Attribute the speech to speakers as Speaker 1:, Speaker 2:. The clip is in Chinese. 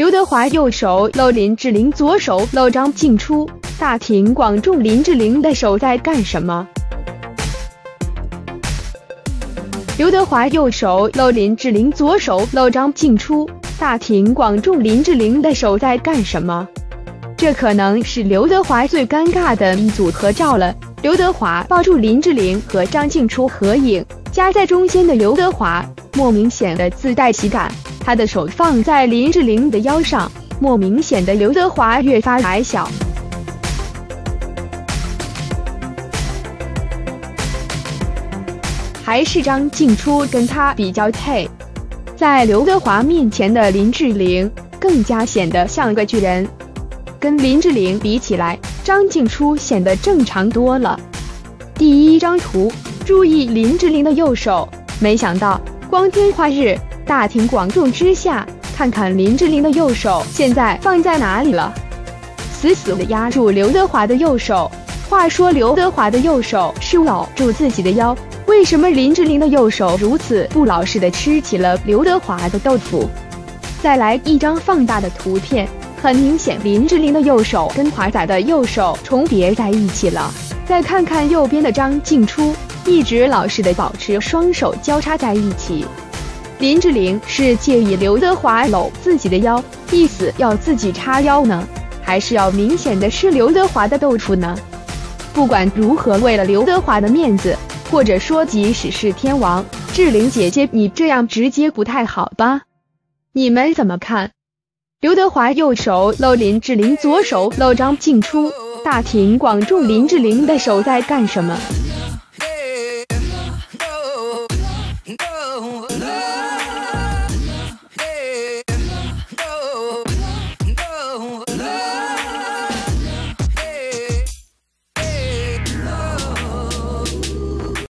Speaker 1: 刘德华右手搂林志玲，左手搂张静初，大庭广众，林志玲的手在干什么？刘德华右手搂林志玲，左手搂张静初，大庭广众，林志玲的手在干什么？这可能是刘德华最尴尬的一组合照了。刘德华抱住林志玲和张静初合影，夹在中间的刘德华莫明显的自带喜感，他的手放在林志玲的腰上，莫明显的刘德华越发矮小。还是张静初跟他比较配，在刘德华面前的林志玲更加显得像个巨人。跟林志玲比起来，张静初显得正常多了。第一张图，注意林志玲的右手，没想到光天化日，大庭广众之下，看看林志玲的右手现在放在哪里了，死死地压住刘德华的右手。话说刘德华的右手是搂住自己的腰，为什么林志玲的右手如此不老实地吃起了刘德华的豆腐？再来一张放大的图片，很明显林志玲的右手跟华仔的右手重叠在一起了。再看看右边的张静初，一直老实地保持双手交叉在一起。林志玲是介意刘德华搂自己的腰，意思要自己叉腰呢，还是要明显的吃刘德华的豆腐呢？不管如何，为了刘德华的面子，或者说即使是天王，志玲姐姐你这样直接不太好吧？你们怎么看？刘德华右手搂林志玲，左手搂张静初，大庭广众，林志玲的手在干什么？